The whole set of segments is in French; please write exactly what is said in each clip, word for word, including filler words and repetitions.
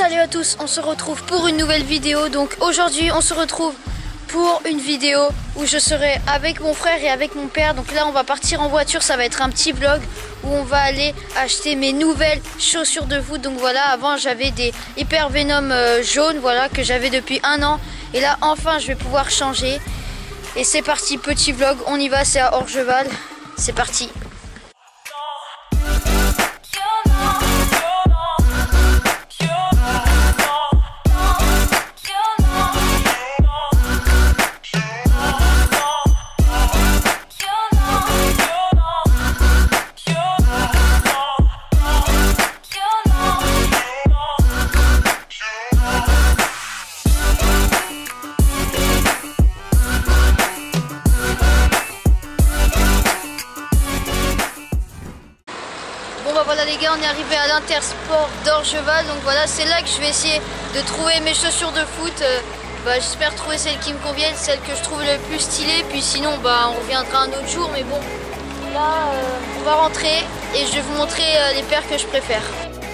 Salut à tous, on se retrouve pour une nouvelle vidéo. Donc aujourd'hui on se retrouve pour une vidéo où je serai avec mon frère et avec mon père. Donc là on va partir en voiture, ça va être un petit vlog où on va aller acheter mes nouvelles chaussures de foot. Donc voilà, avant j'avais des Hyper Venom euh, jaunes, voilà, que j'avais depuis un an. Et là enfin je vais pouvoir changer. Et c'est parti, petit vlog, on y va, c'est à Orgeval. C'est parti. Bon bah voilà les gars, on est arrivé à l'Intersport d'Orgeval. Donc voilà, c'est là que je vais essayer de trouver mes chaussures de foot. euh, bah, J'espère trouver celles qui me conviennent, celles que je trouve le plus stylées. Puis sinon bah on reviendra un autre jour. Mais bon, là euh, on va rentrer et je vais vous montrer euh, les paires que je préfère.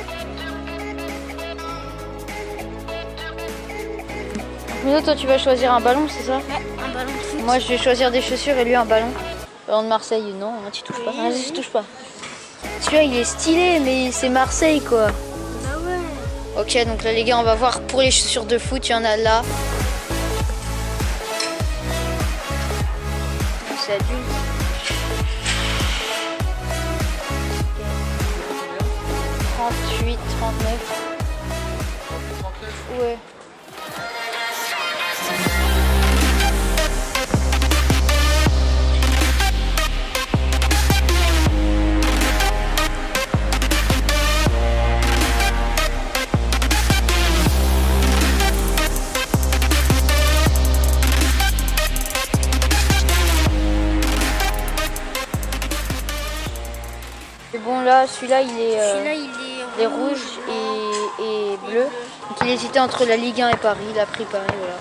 Mais toi tu vas choisir un ballon, c'est ça? Ouais, un ballon de foot. Moi je vais choisir des chaussures et lui un ballon. Ballon de Marseille, non, hein, tu touches pas. Oui. Vas-y, tu touches pas. Celui-là il est stylé mais c'est Marseille quoi. Ah ouais. Ok, donc là les gars on va voir pour les chaussures de foot, il y en a là. C'est adulte. trente-huit, trente-neuf. Ouais. Et bon là, celui-là il est, euh, Celui-là, il est il est rouge et, et bleu. Donc il hésitait entre la Ligue un et Paris, il a pris Paris, voilà.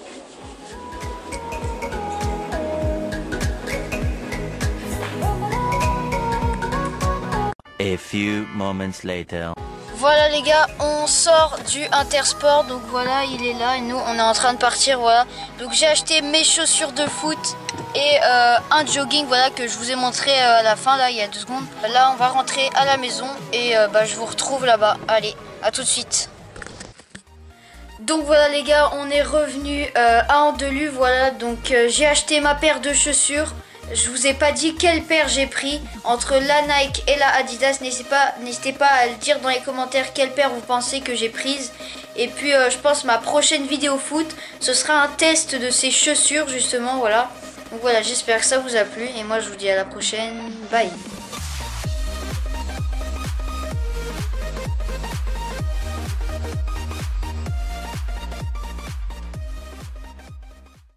A few moments later. Voilà les gars, on sort du Intersport, donc voilà il est là et nous on est en train de partir, voilà. Donc j'ai acheté mes chaussures de foot et euh, un jogging, voilà, que je vous ai montré euh, à la fin là il y a deux secondes. Là on va rentrer à la maison et euh, bah, je vous retrouve là-bas. Allez, à tout de suite. Donc voilà les gars, on est revenu euh, à Andelu, voilà. Donc euh, j'ai acheté ma paire de chaussures. Je vous ai pas dit quelle paire j'ai pris entre la Nike et la Adidas. N'hésitez pas, n'hésitez pas à le dire dans les commentaires quelle paire vous pensez que j'ai prise. Et puis euh, je pense ma prochaine vidéo foot, ce sera un test de ces chaussures justement, voilà. Donc voilà, j'espère que ça vous a plu et moi je vous dis à la prochaine. Bye.